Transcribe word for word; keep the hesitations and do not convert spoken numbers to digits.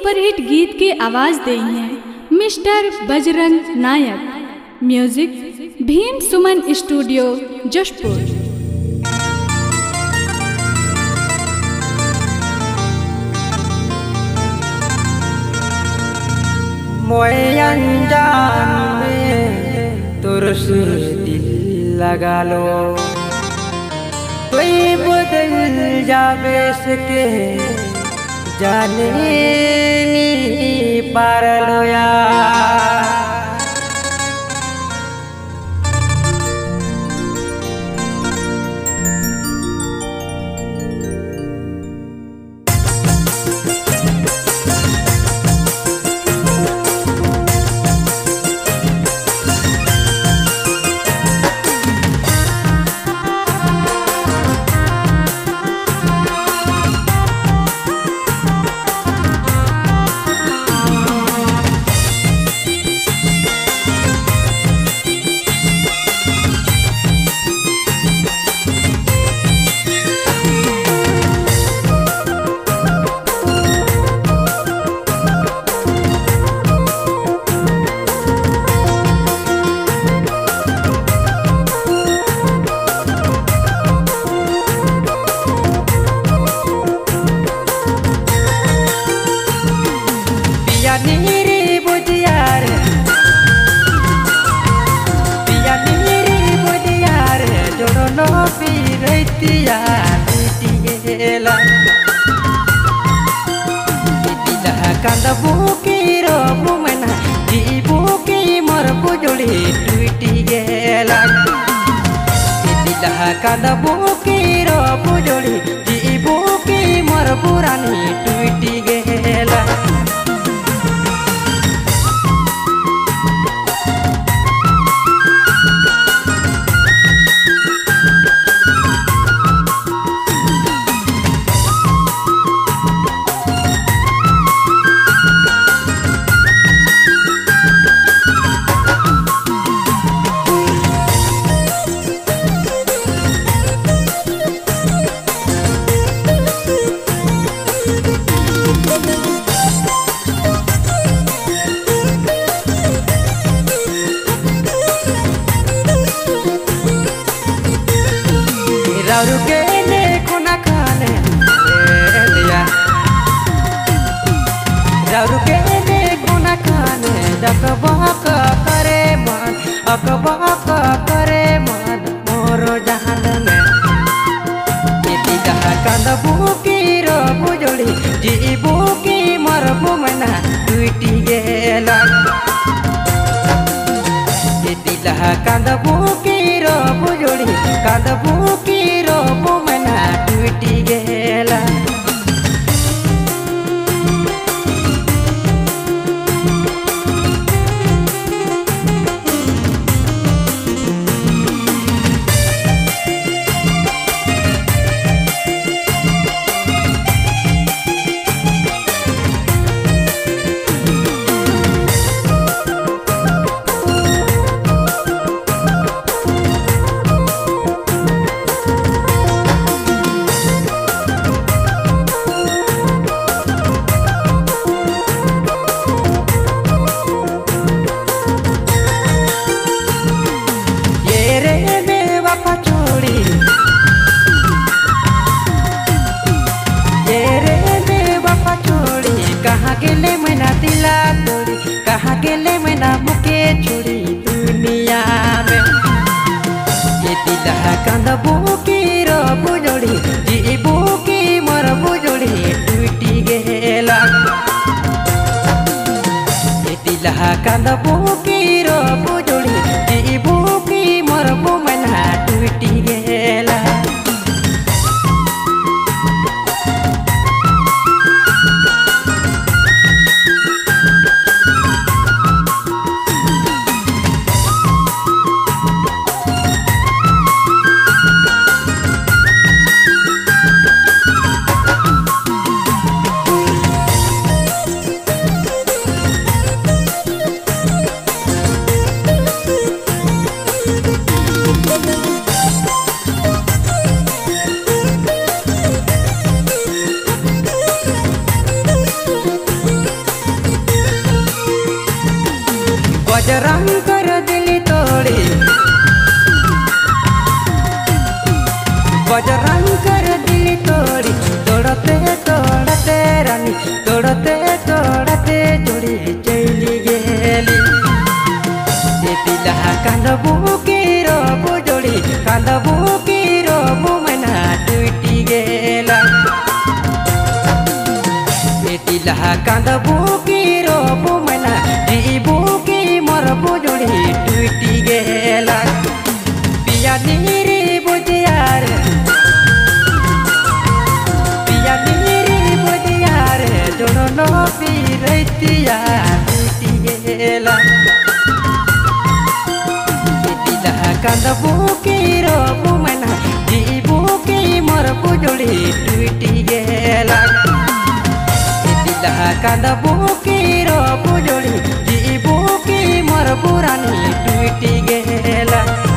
Superhit गीत की आवाज दी हैं mister Bajrang Nayak. Music Bhim Suman studio Jashpur. मोए अनजान में तुरसे दिल लगा लो, कोई बदल जावे सके जाने नी पार लो यार। नीरी बुझियार पिया नीरी बुझियार जोड़ो नो पीरतिया टीला टीला कंद बुकी रो बुमना जी बुकी मोर बुजुड़ी टूटी गेला टीला कंद बुकी रो बुजुड़ी जी बुकी मोर पुरानी टूटी गेला। राउरू के ने कोना खाने दिया राउरू के ने कोना खाने डकबक करे मन अकबक करे मन मोर जहान में इति कहा कंद बुकी रो बुजुड़ी जी बुकी मोर बुमना टूटी गेला इति कहा कंद बुकी रो बुजुड़ी कंद बुकी रो बुमना टूटी गेला। कहाँ गेले मैना दिला तोड़ी कहाँ गेले मैना मुके छोड़ी दुनिया में ये दिला कंद बुकी रो बुजुड़ी जी बुकी मोर बुजुड़ी टूटी गेला ये दिला कंद बुकी रो बुजुड़ी जी बुकी मोर बुमना टूटी गेला। बजरंग कर दिली तोड़ी बजरंग कर दिली तोड़ी तोड़ते तोड़ते रानी तोड़ते तोड़ते जोड़ी चली गेली ये दिला कांदबू की रोबू जोड़ी कांदबू की रोबू मना टूटी गेला ये दिला कांदबू की रोबू मना जीबू की मरबू जोड़ी टूटी गेला पिया नीरी बुझियार पिया नीरी बुझियार जोड़ो नो पीरतिया टूटी गेला कांदबू की रोबू मना जीबू की मरबू जोड़ी टूटी गेला कांदबू की रोबू जोड़ी जीबू की मरबू रानी टूटी गेला।